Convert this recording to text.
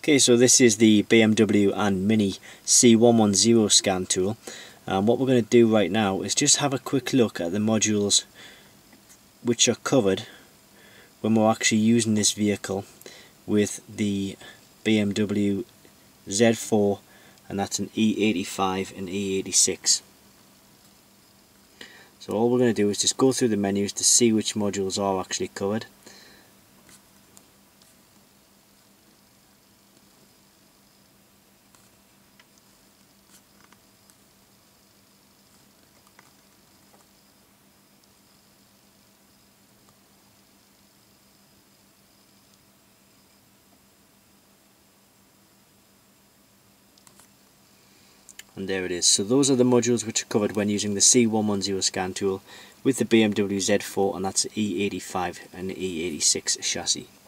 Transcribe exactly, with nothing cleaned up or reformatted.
Okay, so this is the B M W and Mini C one ten scan tool, and what we're going to do right now is just have a quick look at the modules which are covered when we're actually using this vehicle with the B M W Z four, and that's an E eighty-five and E eighty-six. So all we're going to do is just go through the menus to see which modules are actually covered. And there it is. So those are the modules which are covered when using the C one ten scan tool with the B M W Z four, and that's E eighty-five and E eighty-six chassis.